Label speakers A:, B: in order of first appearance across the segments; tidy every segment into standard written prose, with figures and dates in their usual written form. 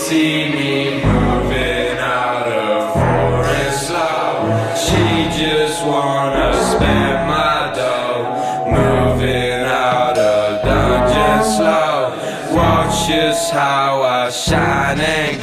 A: see me moving out of forest slow. She just wanna spend my dough, moving out of dungeon slow. Watch just how I shine and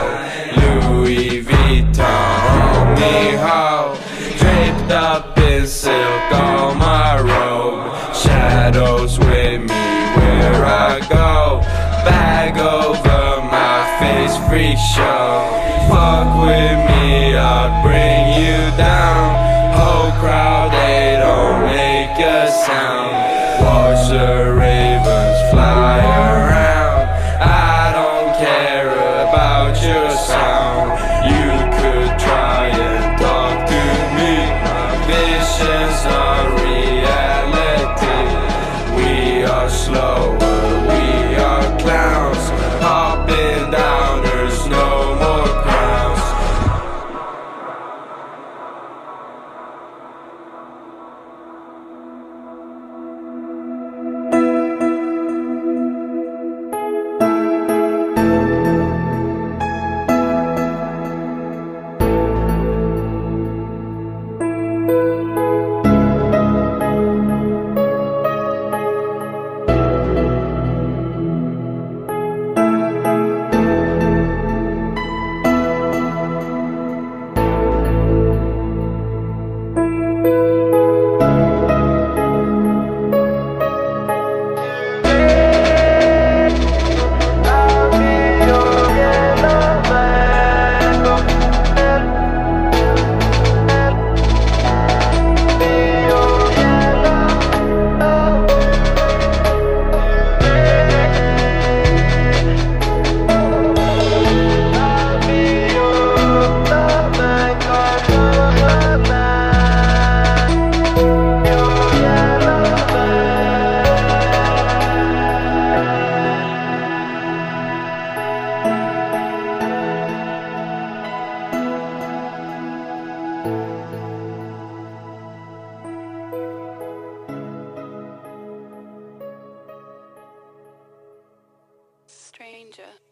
A: glow. Louis Vuitton on me ho, draped up in silk on my robe. Shadows with me where I go, bag over my face, freak show. Fuck with me, I'll bring you down. Whole crowd, they don't make a sound. Watch the ravens fly around. I don't care about your sound. You could try and talk to me, my vision's not reality. We are slower, we are clowns, hopping down, there's no more crowns.
B: Stranger.